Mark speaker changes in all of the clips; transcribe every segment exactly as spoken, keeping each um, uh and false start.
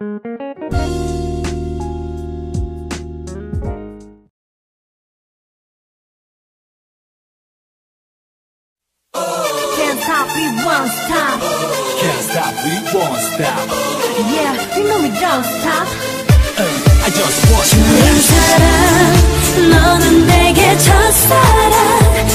Speaker 1: Can't stop, we won't stop.
Speaker 2: Can't stop, we won't stop.
Speaker 1: Yeah, you know we don't stop.
Speaker 2: I just want you.
Speaker 3: 내 사랑, 너는 내게 첫사랑.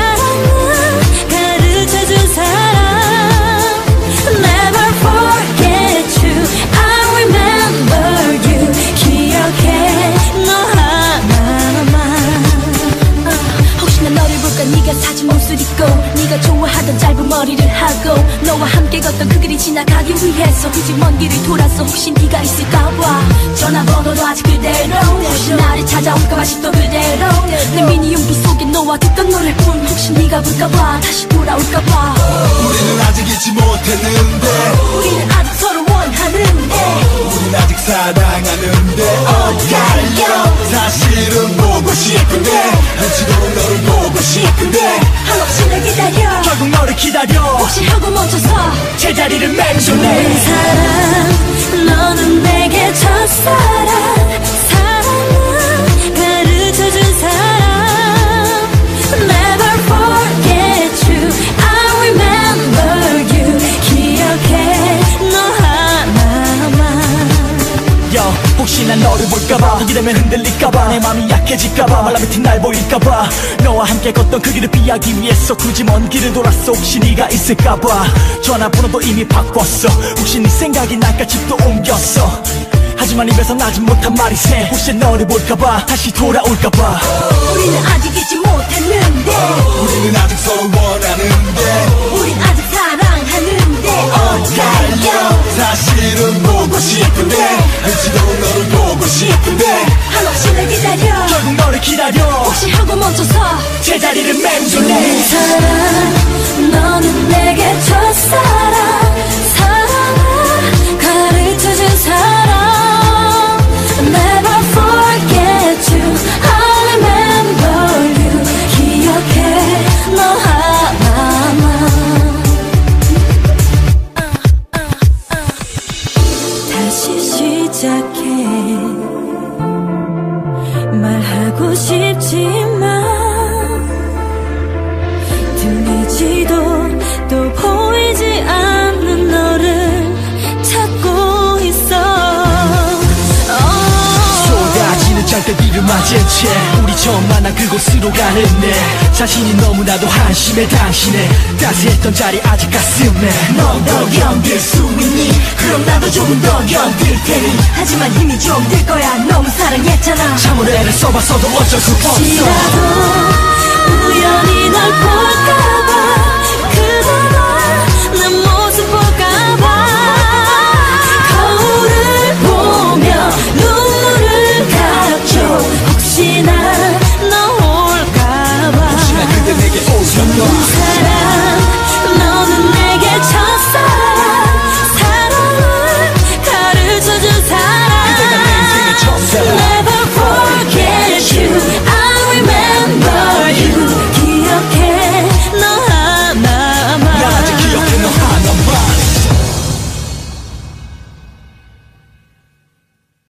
Speaker 3: 사랑은 가르쳐준 사람. Never forget you. I remember you. 기억해 너 하나만. uh, 혹시나 너를 볼까 네가 사진 옷을 입고 네가 좋아하던 짧은 머리를 하고 너와 함께 걷던 그 길이 지나가기 위해서 굳이 먼 길을 돌아서 혹시 네가 있을까봐 전화번호도 아직 그대로 혹시 나를 찾아올까 아직도 그대로 내 미니 용기 속에 너와 듣던 노래뿐 혹시 네가 볼까봐 다시 돌아올까봐
Speaker 2: 우리는 아직 잊지 못했는데
Speaker 3: 우리는 아직 서로 원하는데
Speaker 2: 우린 아직 사랑하는데 엇갈려 사실은 보고 싶은데 눈치도록 너를 보고 싶은데
Speaker 3: 한없이 날 기다려
Speaker 2: 결국 너를 기다려
Speaker 3: 혹시 하고 멈춰서
Speaker 2: 제자리를 맹존해
Speaker 3: 내 사랑 너는 내게 첫사랑 사랑은 가르쳐준 사람 Never forget you I remember you 기억해 너 하나만
Speaker 2: Yo, 혹시 난 너를 볼까봐 보게 되면 흔들릴까봐 내 맘이 약해질까봐 말라붙은 날 보일까봐 너와 함께 걷던 그 길을 피하기 위해서 굳이 먼 길을 돌았어 혹시 네가 있을까봐 전화번호도 이미 바꿨어 혹시 네 생각이 날까 집도 옮겼어 하지만 입에서 나지 못한 말이 새 혹시 너를 볼까봐 다시 돌아올까봐
Speaker 3: 우리는 아직 잊지 못했는데
Speaker 2: 우리는 아직 서로 원하는데
Speaker 3: 우린 아직 사랑하는데 엇갈려
Speaker 2: 사실은 보고 싶은데 눈치도록 너를 보고 싶은데
Speaker 3: 한없이 날 기다려
Speaker 2: 결국 너를 기다려
Speaker 3: 혹시 하고 멈춰서
Speaker 2: 제자리를 맹존해
Speaker 3: 내 사랑 너는 내게 첫사랑 사랑을 가르쳐준 사람 Never forget you I remember you 기억해 너 하나만 다시 시작해 말하고 싶지만 들리지도 또 보이지 않는 너를 찾고 있어
Speaker 2: 쏟아지는 장대비를 맞은 채 우리 처음 만난 그곳으로 가는 내 자신이 너무나도 한심해 당신의 따스했던 자리 아직 가슴에 넌 더 견딜 수 있니 그럼 나도 조금 더 견딜 테니
Speaker 3: 하지만 힘이 좀 들 거야 너무 사랑했잖아
Speaker 2: 참으로 애를 써봤어도 어쩔 수 없어
Speaker 3: 혹시라도 우연히 널 볼까봐 그대와 내 모습 볼까봐 거울을 보며 눈물을 감죠 혹시나 너 올까봐
Speaker 2: 혹시나 그대 내게 오면